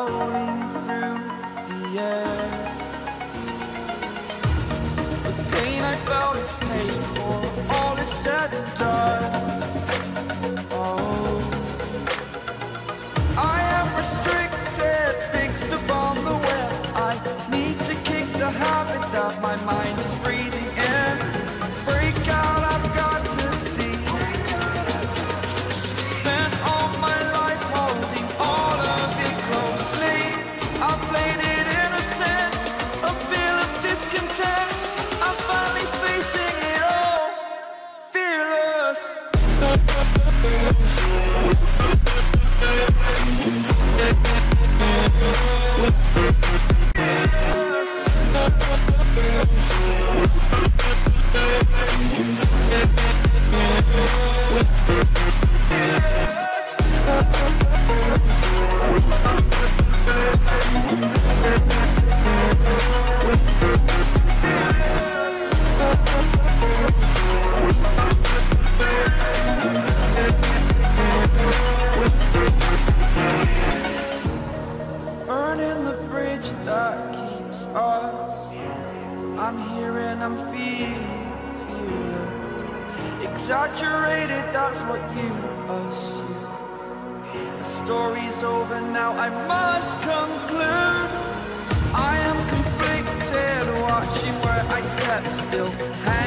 floating through the air. The pain I felt is paid for, all is said and done. Oh, I am restricted, fixed upon the web. I need to kick the habit that my mind is breathing in. Break out, I've got to see. Spent all my life holding all of it closely. I played it innocent, a feel of discontent. I'm finally facing it all, fearless. Burning the bridge that keeps us. I'm here and I'm feeling exaggerated, that's what you assume. The story's over now, I must conclude. I am conflicted, watching where I step still.